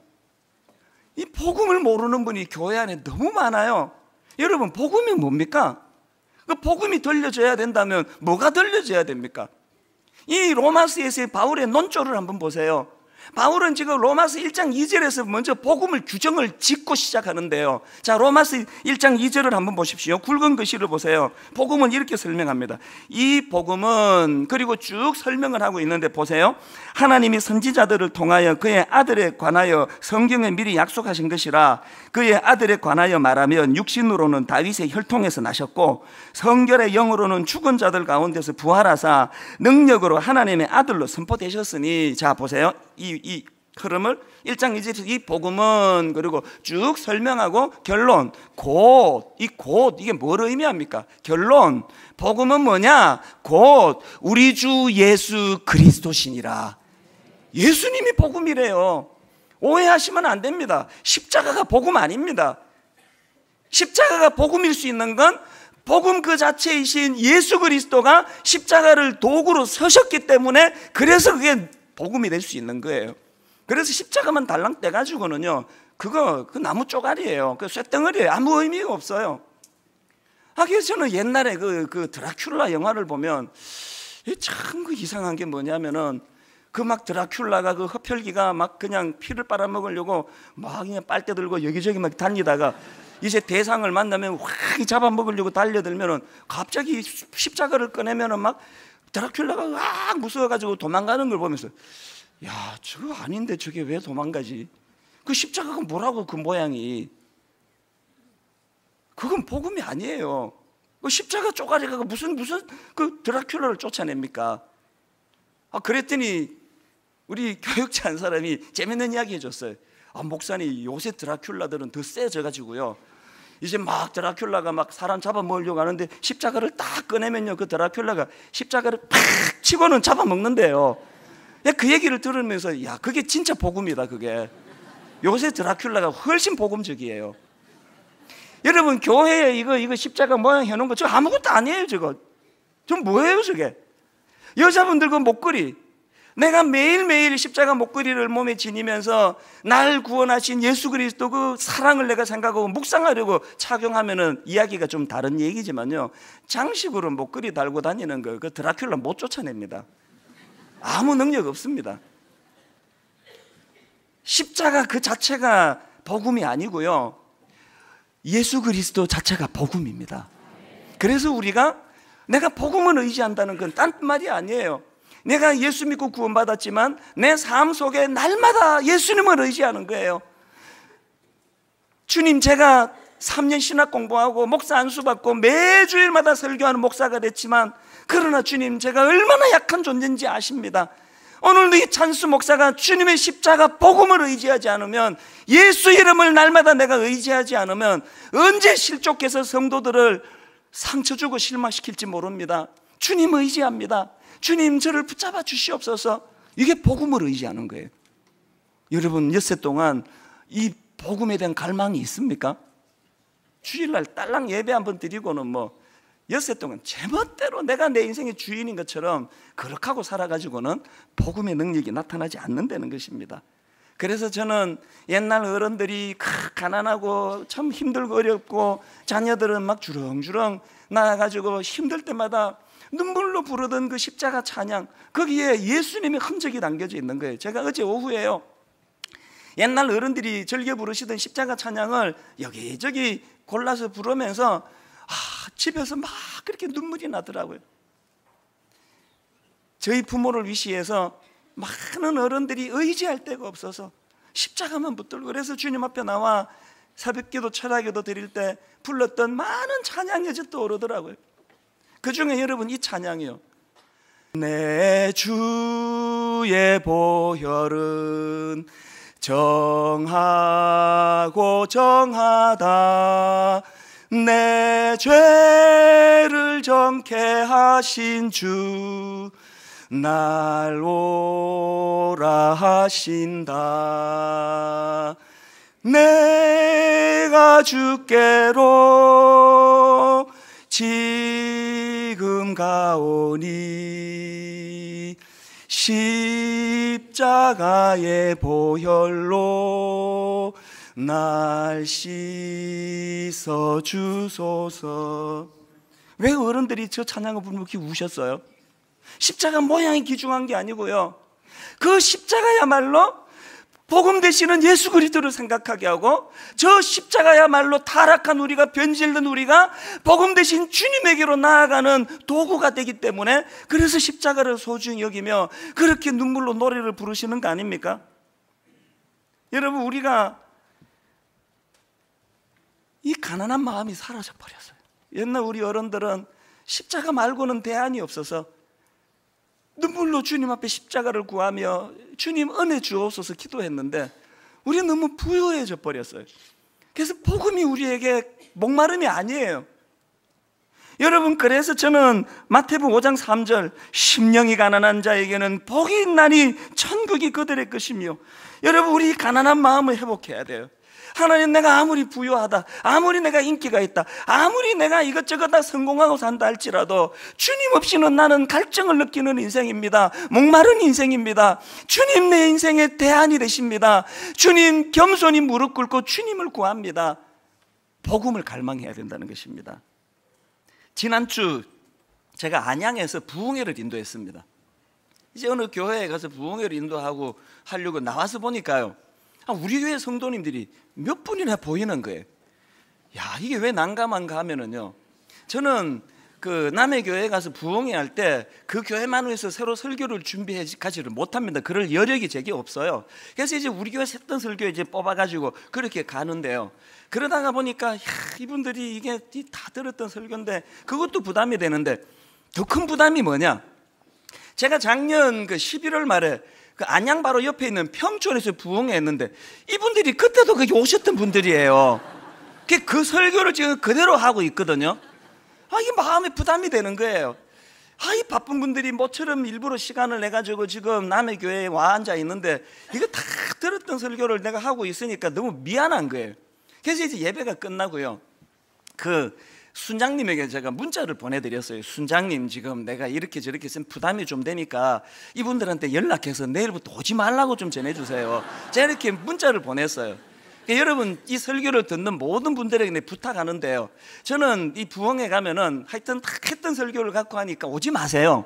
[SPEAKER 1] 이 복음을 모르는 분이 교회 안에 너무 많아요. 여러분, 복음이 뭡니까? 그 복음이 들려져야 된다면 뭐가 들려져야 됩니까? 이 로마서에서의 바울의 논조를 한번 보세요. 바울은 지금 로마서 1장 2절에서 먼저 복음을 규정을 짓고 시작하는데요. 자, 로마서 1장 2절을 한번 보십시오. 굵은 글씨를 보세요. 복음은 이렇게 설명합니다. 이 복음은, 그리고 쭉 설명을 하고 있는데 보세요. 하나님이 선지자들을 통하여 그의 아들에 관하여 성경에 미리 약속하신 것이라. 그의 아들에 관하여 말하면 육신으로는 다윗의 혈통에서 나셨고 성결의 영으로는 죽은 자들 가운데서 부활하사 능력으로 하나님의 아들로 선포되셨으니. 자, 보세요. 이 흐름을 1장 2절에서 이 복음은 그리고 쭉 설명하고 결론, 곧 이게 뭘 의미합니까? 결론, 복음은 뭐냐? 곧 우리 주 예수 그리스도시니라. 예수님이 복음이래요. 오해하시면 안 됩니다. 십자가가 복음 아닙니다. 십자가가 복음일 수 있는 건 복음 그 자체이신 예수 그리스도가 십자가를 도구로 서셨기 때문에, 그래서 그게 복음이 될 수 있는 거예요. 그래서 십자가만 달랑 떼가지고는요, 그 나무 쪼가리예요. 그 쇳덩어리예요. 아무 의미가 없어요. 그래서 저는 옛날에 그 드라큘라 영화를 보면 참 그 이상한 게 뭐냐면은, 그 막 드라큘라가 그 흡혈귀가 막 그냥 피를 빨아먹으려고 막 그냥 빨대 들고 여기저기 막 달리다가 이제 대상을 만나면 확 잡아먹으려고 달려들면은 갑자기 십자가를 꺼내면은 막 드라큘라가 막 무서워가지고 도망가는 걸 보면서, 야, 저거 아닌데 저게 왜 도망가지? 그 십자가가 뭐라고, 그 모양이. 그건 복음이 아니에요. 그 십자가 쪼가리가 무슨 그 드라큘라를 쫓아냅니까? 그랬더니 우리 교육자 한 사람이 재밌는 이야기 해줬어요. 목사님, 요새 드라큘라들은 더 세져가지고요, 이제 막 드라큘라가 막 사람 잡아먹으려고 하는데 십자가를 딱 꺼내면요, 그 드라큘라가 십자가를 팍 치고는 잡아먹는데요. 그 얘기를 들으면서, 야, 그게 진짜 복음이다. 그게 요새 드라큘라가 훨씬 복음적이에요. 여러분, 교회에 이거 십자가 모양 해놓은 거, 저 아무것도 아니에요. 저거 뭐예요 저게? 여자분들 그 목걸이, 내가 매일매일 십자가 목걸이를 몸에 지니면서 날 구원하신 예수 그리스도 그 사랑을 내가 생각하고 묵상하려고 착용하면은 이야기가 좀 다른 얘기지만요, 장식으로 목걸이 달고 다니는 거, 그 드라큘라 못 쫓아냅니다. 아무 능력 없습니다. 십자가 그 자체가 복음이 아니고요, 예수 그리스도 자체가 복음입니다. 그래서 내가 복음을 의지한다는 건 딴 말이 아니에요. 내가 예수 믿고 구원받았지만 내 삶 속에 날마다 예수님을 의지하는 거예요. 주님, 제가 3년 신학 공부하고 목사 안수 받고 매주일마다 설교하는 목사가 됐지만, 그러나 주님, 제가 얼마나 약한 존재인지 아십니다. 오늘도 이 찬수 목사가 주님의 십자가 복음을 의지하지 않으면, 예수 이름을 날마다 내가 의지하지 않으면 언제 실족해서 성도들을 상처 주고 실망시킬지 모릅니다. 주님 의지합니다. 주님, 저를 붙잡아 주시옵소서. 이게 복음을 의지하는 거예요. 여러분, 엿새 동안 이 복음에 대한 갈망이 있습니까? 주일날 딸랑 예배 한번 드리고는 엿새 동안 제멋대로 내가 내 인생의 주인인 것처럼 그렇게 하고 살아가지고는 복음의 능력이 나타나지 않는다는 것입니다. 그래서 저는 옛날 어른들이 가난하고 참 힘들고 어렵고 자녀들은 막 주렁주렁 나가지고 힘들 때마다 눈물로 부르던 그 십자가 찬양, 거기에 예수님의 흔적이 담겨져 있는 거예요. 제가 어제 오후에요, 옛날 어른들이 즐겨 부르시던 십자가 찬양을 여기저기 골라서 부르면서 집에서 막 그렇게 눈물이 나더라고요. 저희 부모를 위시해서 많은 어른들이 의지할 데가 없어서 십자가만 붙들고, 그래서 주님 앞에 나와 새벽기도 철야기도 드릴 때 불렀던 많은 찬양이 이제 떠오르더라고요. 그 중에 여러분, 이 찬양이요, 내 주의 보혈은 정하고 정하다, 내 죄를 정케 하신 주 날 오라 하신다. 내가 주께로 지금 가오니 십자가의 보혈로 날 씻어 주소서. 왜 어른들이 저 찬양을 부르면 이렇게 우셨어요? 십자가 모양이 귀중한 게 아니고요, 그 십자가야말로 복음 되시는 예수 그리스도를 생각하게 하고, 저 십자가야말로 타락한 우리가, 변질된 우리가 복음 되신 주님에게로 나아가는 도구가 되기 때문에, 그래서 십자가를 소중히 여기며 그렇게 눈물로 노래를 부르시는 거 아닙니까? 여러분, 우리가 이 가난한 마음이 사라져 버렸어요. 옛날 우리 어른들은 십자가 말고는 대안이 없어서 눈물로 주님 앞에 십자가를 구하며 주님 은혜 주옵소서 기도했는데 우리는 너무 부유해져 버렸어요. 그래서 복음이 우리에게 목마름이 아니에요. 여러분, 그래서 저는 마태복음 5장 3절 심령이 가난한 자에게는 복이 있나니 천국이 그들의 것이며, 여러분, 우리 가난한 마음을 회복해야 돼요. 하나님, 내가 아무리 부유하다, 아무리 내가 인기가 있다, 아무리 내가 이것저것 다 성공하고 산다 할지라도 주님 없이는 나는 갈증을 느끼는 인생입니다. 목마른 인생입니다. 주님 내 인생의 대안이 되십니다. 주님, 겸손히 무릎 꿇고 주님을 구합니다. 복음을 갈망해야 된다는 것입니다. 지난주 제가 안양에서 부흥회를 인도했습니다. 이제 어느 교회에 가서 부흥회를 인도하고 하려고 나와서 보니까요, 우리 교회 성도님들이 몇 분이나 보이는 거예요. 야, 이게 왜 난감한가 하면은요, 저는 그 남의 교회에 가서 부흥회 할 때 그 교회만 위해서 새로 설교를 준비해 가지를 못합니다. 그럴 여력이 제게 없어요. 그래서 이제 우리 교회 했던 설교 이제 뽑아가지고 그렇게 가는데요, 그러다가 보니까 야, 이분들이 이게 다 들었던 설교인데 그것도 부담이 되는데, 더 큰 부담이 뭐냐, 제가 작년 그 11월 말에 그 안양 바로 옆에 있는 평촌에서 부흥회 했는데 이분들이 그때도 거기 오셨던 분들이에요. 그 설교를 지금 그대로 하고 있거든요. 이게 마음에 부담이 되는 거예요. 이 바쁜 분들이 모처럼 일부러 시간을 내가지고 지금 남의 교회에 와 앉아 있는데 이거 다 들었던 설교를 내가 하고 있으니까 너무 미안한 거예요. 그래서 이제 예배가 끝나고요, 그 순장님에게 제가 문자를 보내드렸어요. 순장님, 지금 내가 이렇게 저렇게 했으면 부담이 좀 되니까 이분들한테 연락해서 내일부터 오지 말라고 좀 전해주세요. 제가 이렇게 문자를 보냈어요. 그러니까 여러분, 이 설교를 듣는 모든 분들에게 부탁하는데요, 저는 이 부흥회 가면은 하여튼 다 했던 설교를 갖고 하니까 오지 마세요.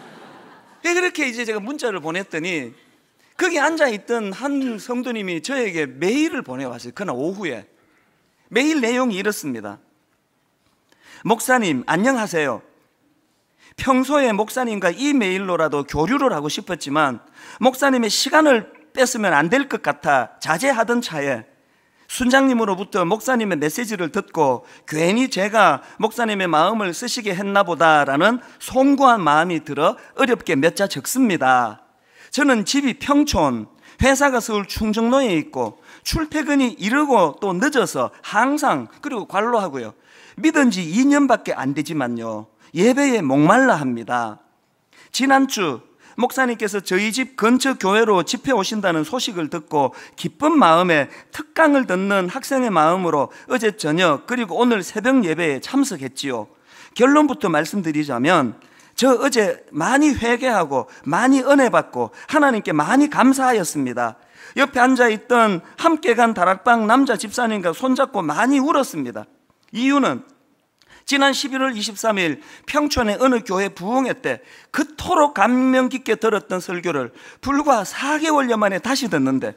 [SPEAKER 1] 그렇게 이제 제가 문자를 보냈더니 거기 앉아있던 한 성도님이 저에게 메일을 보내왔어요. 그날 오후에. 메일 내용이 이렇습니다. 목사님, 안녕하세요. 평소에 목사님과 이메일로라도 교류를 하고 싶었지만 목사님의 시간을 뺏으면 안 될 것 같아 자제하던 차에 순장님으로부터 목사님의 메시지를 듣고 괜히 제가 목사님의 마음을 쓰시게 했나 보다라는 송구한 마음이 들어 어렵게 몇 자 적습니다. 저는 집이 평촌, 회사가 서울 충정로에 있고 출퇴근이 이르고 또 늦어서 항상, 그리고 관로하고요, 믿은 지 2년밖에 안 되지만요, 예배에 목말라 합니다. 지난주 목사님께서 저희 집 근처 교회로 집회 오신다는 소식을 듣고 기쁜 마음에 특강을 듣는 학생의 마음으로 어제 저녁 그리고 오늘 새벽 예배에 참석했지요. 결론부터 말씀드리자면 저 어제 많이 회개하고 많이 은혜 받고 하나님께 많이 감사하였습니다. 옆에 앉아있던 함께 간 다락방 남자 집사님과 손잡고 많이 울었습니다. 이유는 지난 11월 23일 평촌의 어느 교회 부흥회 때 그토록 감명 깊게 들었던 설교를 불과 4개월여 만에 다시 듣는데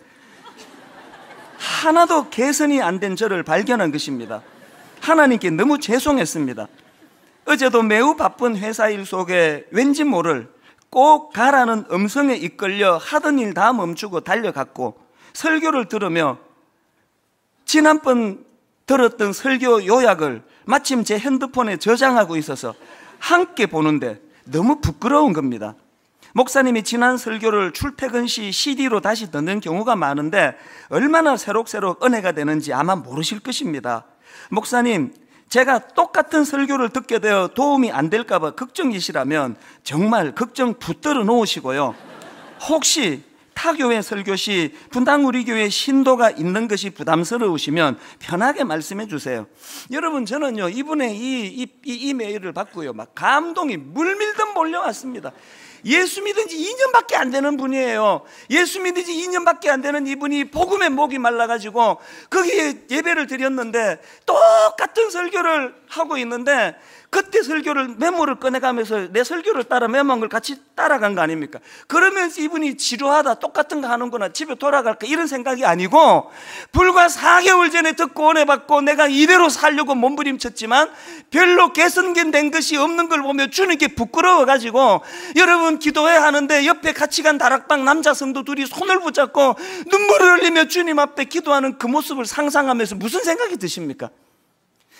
[SPEAKER 1] 하나도 개선이 안 된 저를 발견한 것입니다. 하나님께 너무 죄송했습니다. 어제도 매우 바쁜 회사 일 속에 왠지 모를 꼭 가라는 음성에 이끌려 하던 일 다 멈추고 달려갔고 설교를 들으며 지난번 들었던 설교 요약을 마침 제 핸드폰에 저장하고 있어서 함께 보는데 너무 부끄러운 겁니다. 목사님이 지난 설교를 출퇴근 시 CD로 다시 듣는 경우가 많은데 얼마나 새록새록 은혜가 되는지 아마 모르실 것입니다. 목사님, 제가 똑같은 설교를 듣게 되어 도움이 안 될까 봐 걱정이시라면 정말 걱정 붙들어 놓으시고요, 혹시 타교회 설교 시 분당 우리 교회 신도가 있는 것이 부담스러우시면 편하게 말씀해 주세요. 여러분, 저는요 이분의 이 이메일을 받고요 막 감동이 물밀듯 몰려왔습니다. 예수 믿은 지 2년밖에 안 되는 분이에요. 예수 믿은 지 2년밖에 안 되는 이분이 복음에 목이 말라가지고 거기에 예배를 드렸는데 똑같은 설교를 하고 있는데 그때 설교를 메모를 꺼내가면서 내 설교를 따라 메모한 걸 같이 따라간 거 아닙니까? 그러면서 이분이 지루하다, 똑같은 거 하는구나, 집에 돌아갈까, 이런 생각이 아니고 불과 4개월 전에 듣고 은혜 받고 내가 이대로 살려고 몸부림쳤지만 별로 개선된 것이 없는 걸 보며 주님께 부끄러워가지고, 여러분 기도해야 하는데 옆에 같이 간 다락방 남자 성도 둘이 손을 붙잡고 눈물을 흘리며 주님 앞에 기도하는 그 모습을 상상하면서 무슨 생각이 드십니까?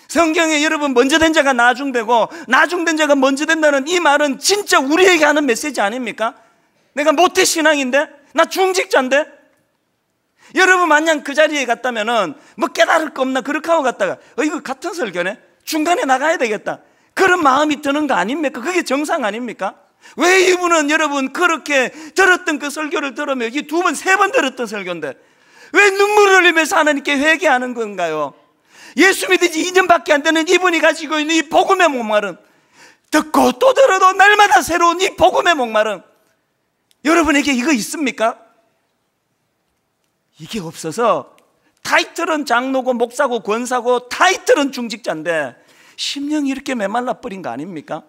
[SPEAKER 1] 성경에 여러분 먼저 된 자가 나중되고 나중된 자가 먼저 된다는 이 말은 진짜 우리에게 하는 메시지 아닙니까? 내가 모태신앙인데, 나 중직자인데, 여러분 만약 그 자리에 갔다면은 뭐 깨달을 거 없나 그렇게 하고 갔다가 이거 같은 설교네, 중간에 나가야 되겠다, 그런 마음이 드는 거 아닙니까? 그게 정상 아닙니까? 왜 이분은 여러분 그렇게 들었던 그 설교를 들으면 이 두 번, 세 번 들었던 설교인데 왜 눈물을 흘리면서 하나님께 회개하는 건가요? 예수 믿은 지 2년밖에 안 되는 이분이 가지고 있는 이 복음의 목마름, 듣고 또 들어도 날마다 새로운 이 복음의 목마름, 여러분에게 이거 있습니까? 이게 없어서 타이틀은 장로고 목사고 권사고 타이틀은 중직자인데 심령이 이렇게 메말라 버린 거 아닙니까?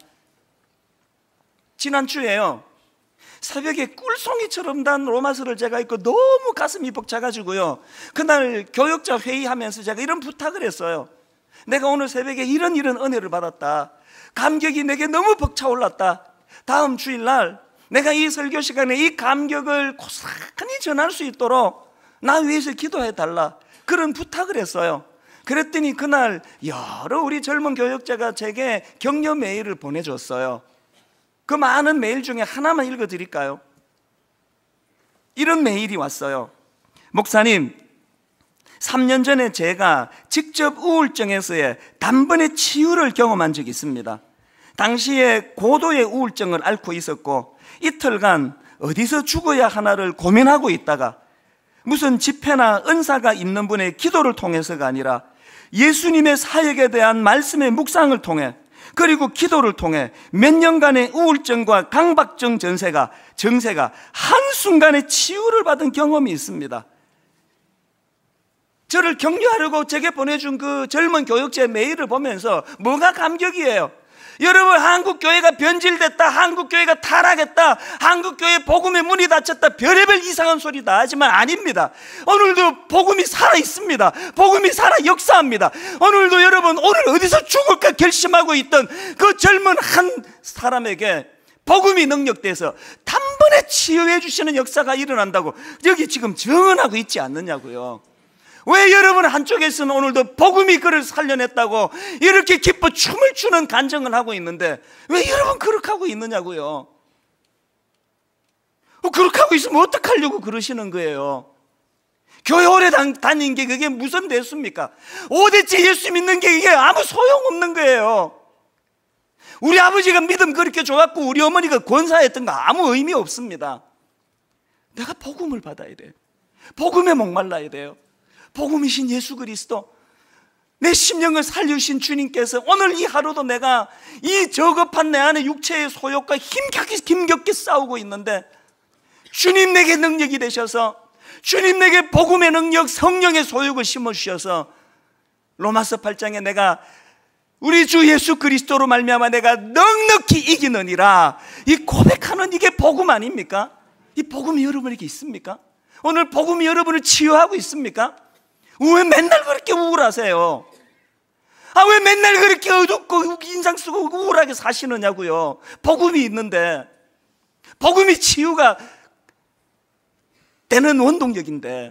[SPEAKER 1] 지난주에요, 새벽에 꿀송이처럼 단 로마서를 제가 읽고 너무 가슴이 벅차가지고요, 그날 교역자 회의하면서 제가 이런 부탁을 했어요. 내가 오늘 새벽에 이런 은혜를 받았다, 감격이 내게 너무 벅차올랐다, 다음 주일날 내가 이 설교 시간에 이 감격을 고스란히 전할 수 있도록 나 위해서 기도해달라, 그런 부탁을 했어요. 그랬더니 그날 여러 우리 젊은 교역자가 제게 격려 메일을 보내줬어요. 그 많은 메일 중에 하나만 읽어드릴까요? 이런 메일이 왔어요. 목사님, 3년 전에 제가 직접 우울증에서의 단번에 치유를 경험한 적이 있습니다. 당시에 고도의 우울증을 앓고 있었고 이틀간 어디서 죽어야 하나를 고민하고 있다가 무슨 집회나 은사가 있는 분의 기도를 통해서가 아니라 예수님의 사역에 대한 말씀의 묵상을 통해, 그리고 기도를 통해 몇 년간의 우울증과 강박증 정세가 한순간에 치유를 받은 경험이 있습니다. 저를 격려하려고 제게 보내준 그 젊은 교역자의 메일을 보면서 뭐가 감격이에요? 여러분, 한국교회가 변질됐다, 한국교회가 타락했다, 한국교회 복음의 문이 닫혔다, 별의별 이상한 소리 다 하지만 아닙니다. 오늘도 복음이 살아있습니다. 복음이 살아 역사합니다. 오늘도 여러분, 오늘 어디서 죽을까 결심하고 있던 그 젊은 한 사람에게 복음이 능력돼서 단번에 치유해 주시는 역사가 일어난다고 여기 지금 증언하고 있지 않느냐고요. 왜 여러분 한쪽에서는 오늘도 복음이 그를 살려냈다고 이렇게 기뻐 춤을 추는 간증을 하고 있는데 왜 여러분 그렇게 하고 있느냐고요. 그렇게 하고 있으면 어떡하려고 그러시는 거예요. 교회 오래 다닌 게 그게 무슨 대수입니까? 5대째 예수 믿는 게 이게 아무 소용없는 거예요. 우리 아버지가 믿음 그렇게 좋았고 우리 어머니가 권사했던 거 아무 의미 없습니다. 내가 복음을 받아야 돼요. 복음에 목말라야 돼요. 복음이신 예수 그리스도, 내 심령을 살리신 주님께서 오늘 이 하루도 내가 이 저급한 내 안의 육체의 소욕과 힘겹게 싸우고 있는데 주님 내게 능력이 되셔서, 주님 내게 복음의 능력, 성령의 소욕을 심어주셔서 로마서 8장에 내가 우리 주 예수 그리스도로 말미암아 내가 넉넉히 이기느니라, 이 고백하는 이게 복음 아닙니까? 이 복음이 여러분에게 있습니까? 오늘 복음이 여러분을 치유하고 있습니까? 왜 맨날 그렇게 우울하세요? 왜 맨날 그렇게 어둡고 인상 쓰고 우울하게 사시느냐고요. 복음이 있는데, 복음이 치유가 되는 원동력인데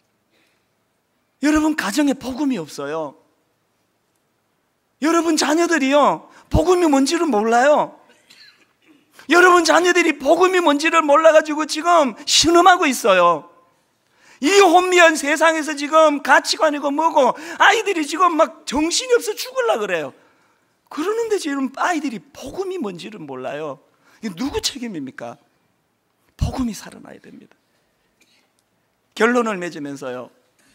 [SPEAKER 1] 여러분 가정에 복음이 없어요. 여러분 자녀들이요, 복음이 뭔지를 몰라요. 여러분 자녀들이 복음이 뭔지를 몰라가지고 지금 신음하고 있어요. 이 혼미한 세상에서 지금 가치관이고 뭐고 아이들이 지금 막 정신이 없어 죽으려고 그래요. 그러는데 지금 아이들이 복음이 뭔지를 몰라요. 이게 누구 책임입니까? 복음이 살아나야 됩니다. 결론을 맺으면서요,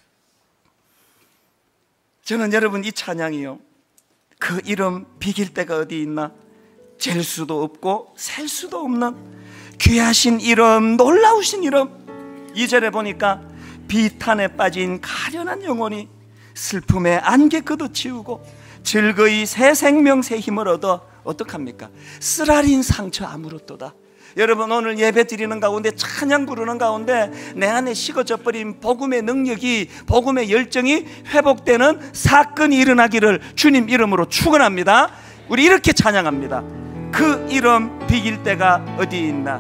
[SPEAKER 1] 저는 여러분 이 찬양이요, 그 이름 비길 데가 어디 있나, 잴 수도 없고 셀 수도 없는 귀하신 이름, 놀라우신 이름. 2절에 보니까 비탄에 빠진 가련한 영혼이 슬픔의 안개 걷어치우고 즐거이 새 생명 새 힘을 얻어 어떡합니까? 쓰라린 상처 아무렇도다. 여러분 오늘 예배 드리는 가운데, 찬양 부르는 가운데 내 안에 식어져 버린 복음의 능력이, 복음의 열정이 회복되는 사건이 일어나기를 주님 이름으로 축원합니다. 우리 이렇게 찬양합니다. 그 이름 비길 데가 어디 있나,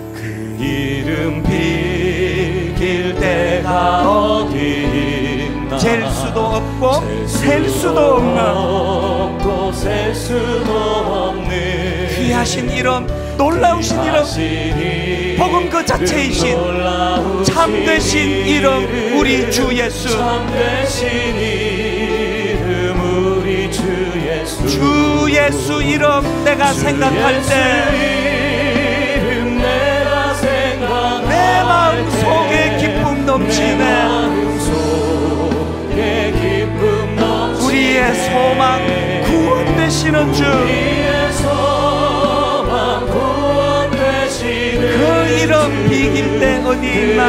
[SPEAKER 1] 그 이름 비길 데가 어디 있나, 잴 수도 없고 셀 수도 없는 귀하신 이름, 놀라우신 이름, 복음 그 자체이신 참되신 이름 우리 주 예수. 주 예수 이름 내가 생각할 때 내 마음 속에 기쁨 넘치네. 우리의 소망 구원 되시는 주, 그 이름 비길 때 어디 있나?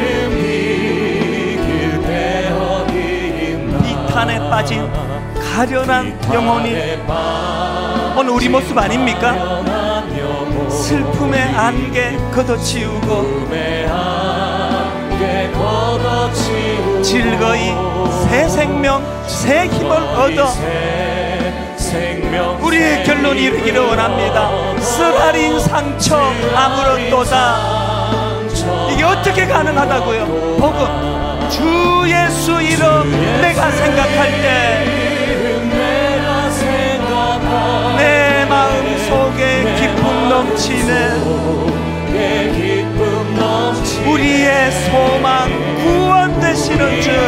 [SPEAKER 1] 비탄에 빠진 가련한 영혼이 오늘 우리 모습 아닙니까? 슬픔의 안개 걷어치우고 즐거이 새 생명, 새 힘을 얻어 우리의 결론이 이르기를 원합니다. 쓰라린 상처 아물었도다. 이게 어떻게 가능하다고요? 복음, 주 예수 이름 내가 생각할 때 내 마음 속에 기쁨 넘치는 우리의 소망 구원 되시는 주,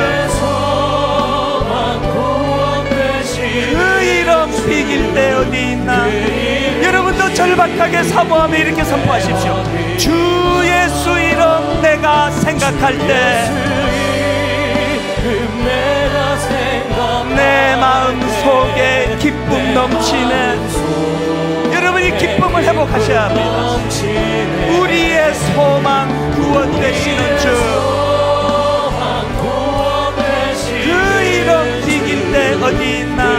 [SPEAKER 1] 그 이름 비길 때 어디 있나? 여러분도 절박하게 사모하며 이렇게 선포하십시오. 주 예수 이름 내가 생각할 때 내 마음 속에 기쁨 넘치는, 여러분이 기쁨을 회복하셔야 합니다. 우리의 소망 구원 되시는 주, 그 이름 비길 때 어디 있나?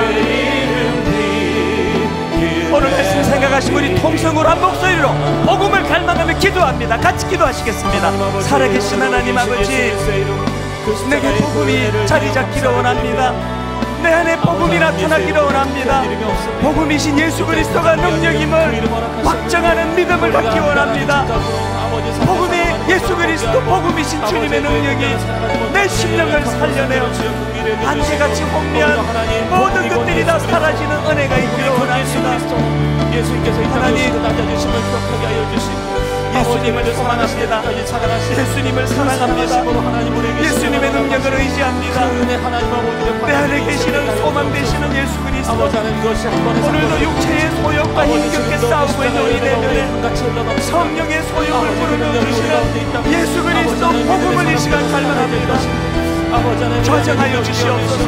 [SPEAKER 1] 오늘 말씀 생각하시고 우리 통성으로 한 목소리로 복음을 갈망하며 기도합니다. 같이 기도하시겠습니다. 살아계신 하나님 아버지, 내게 복음이 자리 잡기를 원합니다. 내 안에 복음이 나타나기를 원합니다. 복음이신 예수 그리스도가 능력임을 확정하는 믿음을 갖기 원합니다. 복음이 예수 그리스도 복음이신 주님의 능력이 내 심령을 살려내어 안개같이 혼미한 모든 것들이 다 사라지는 은혜가 있기를 원합니다. 하나님, 예수님을 소망합니다. 예수님을 사랑합니다. 예수님의 능력을 의지합니다. 내 안에 계시는 소망 되시는 예수 그리스도, 오늘도 육체의 소욕과 힘겹게 싸우고 있는 우리 내면에 성령의 소욕을 불어넣으시는 예수 그리스도 복음을 이 시간 갈망합니다. 좌정하여 주시옵소서.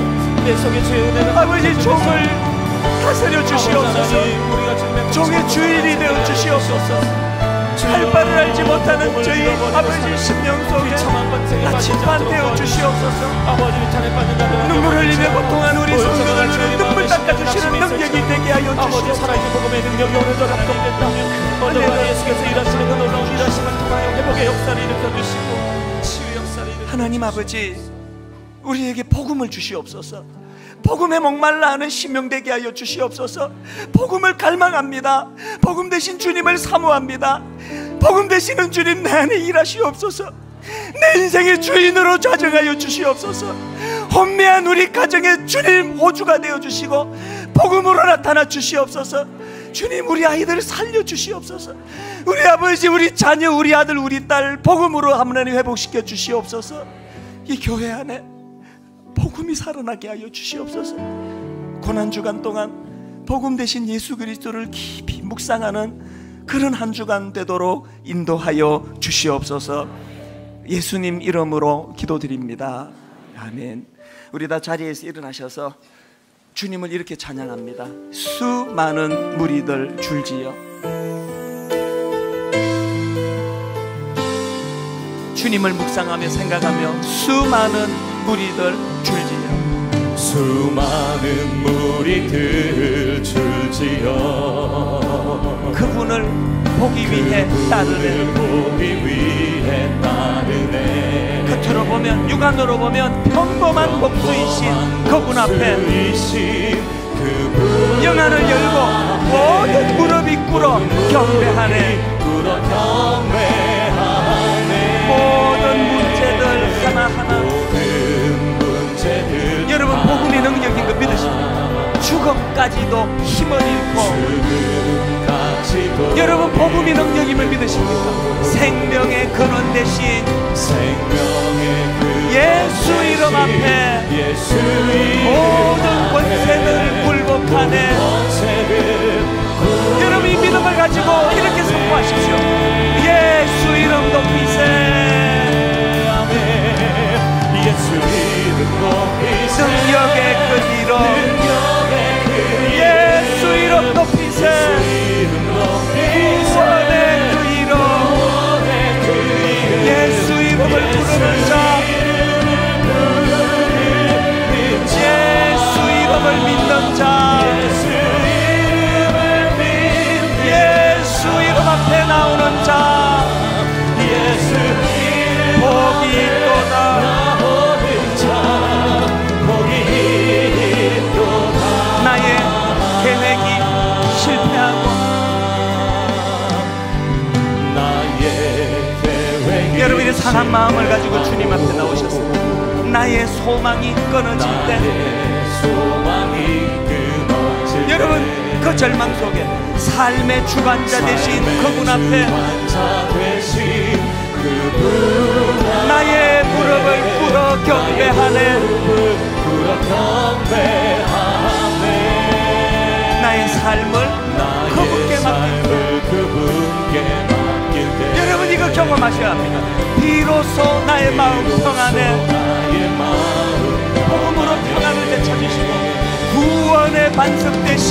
[SPEAKER 1] 아버지, 종을 다스려 주시옵소서. 종의 주인이 되어 주시옵소서. 할 바를 알지 못하는 저희 아버지 심령 속에 나침반 되어 주시옵소서. 눈물 흘리며 고통한 우리 성도들을 눈물 닦아주시는 능력이 되게 하여 주시옵소서. 하나님 아버지, 우리에게 복음을 주시옵소서. 복음에 목말라 하는 심령되게 하여 주시옵소서. 복음을 갈망합니다. 복음 대신 주님을 사모합니다. 복음 되시는 주님 내 안에 일하시옵소서. 내 인생의 주인으로 좌정하여 주시옵소서. 혼미한 우리 가정의 주님 호주가 되어 주시고 복음으로 나타나 주시옵소서. 주님, 우리 아이들을 살려 주시옵소서. 우리 아버지, 우리 자녀, 우리 아들, 우리 딸 복음으로 하나님 회복시켜 주시옵소서. 이 교회 안에 복음이 살아나게 하여 주시옵소서. 고난주간 동안 복음 대신 예수 그리스도를 깊이 묵상하는 그런 한 주간 되도록 인도하여 주시옵소서. 예수님 이름으로 기도드립니다. 아멘. 우리 다 자리에서 일어나셔서 주님을 이렇게 찬양합니다. 수많은 무리들 줄지어. 주님을 묵상하며 생각하며 수많은 무리들 줄지어.
[SPEAKER 2] 수많은 무리들 줄지어.
[SPEAKER 1] 그분을 보기 위해 따르네. 겉으로 보면, 육안으로 보면 평범한 목수이신 그분 앞에 영안을 열고 모든 무릎이 꿇어 경배하네. 모든 문제들 하나하나 죽음까지도 힘을 잃고,
[SPEAKER 2] 죽음까지도
[SPEAKER 1] 여러분 복음이 능력임을 믿으십니까? 생명의 근원 대신
[SPEAKER 2] 생명의 그
[SPEAKER 1] 예수 이름 앞에
[SPEAKER 2] 예수 이름
[SPEAKER 1] 모든 권세를 굴복하네. 여러분 이 믿음을 가지고 이렇게 선포하십시오. 예수 이름 높이세.
[SPEAKER 2] 예수 이름 높이세.
[SPEAKER 1] 능력의 그 이름, 예수 이름 높이세. 구원의 그 이름, 예수 이름을 부르는 자, 예수 이름을 믿는 자, 예수 이름 앞에 나오는 자, 복이 있도다. 나의 계획이 실패하고, 여러분 이 상한 마음을 가지고 주님 앞에 나오셨습니다. 나의 소망이 끊어질 때, 여러분 그 절망 속에 삶의 주관자 되신 그분 앞에 나의 무릎을 꿇어 경배하네. 나의 삶을 그분께 맡길 때, 여러분 이거 경험하셔야 합니다. 비로소 나의 마음 평안해. 복음으로 평안을 되찾으시고 구원의 반석 대신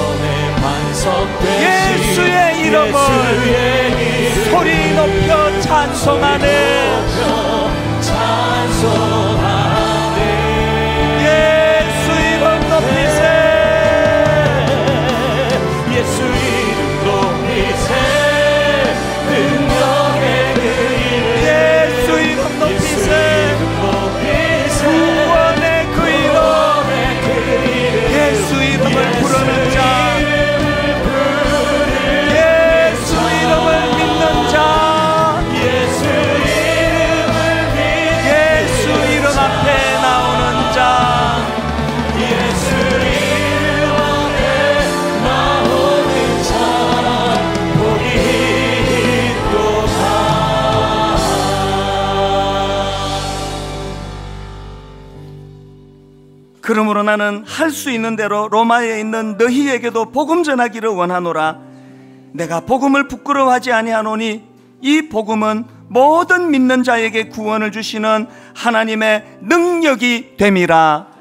[SPEAKER 1] 예수의 이름을 소리 높여 찬송하네. 예수 이름 높이세.
[SPEAKER 2] 예수 이름 높이세. 능력의 그 이름
[SPEAKER 1] 예수 이름 높이세. 구원의 그 이름, 예수 이름을 부르는 자, 예수 이름을 믿는 자, 예수 이름 앞에 나오는 자,
[SPEAKER 2] 복이 있도다.
[SPEAKER 1] 그러므로 나는 할 수 있는 대로 로마에 있는 너희에게도 복음 전하기를 원하노라. 내가 복음을 부끄러워하지 아니하노니 이 복음은 모든 믿는 자에게 구원을 주시는 하나님의 능력이 됨이라.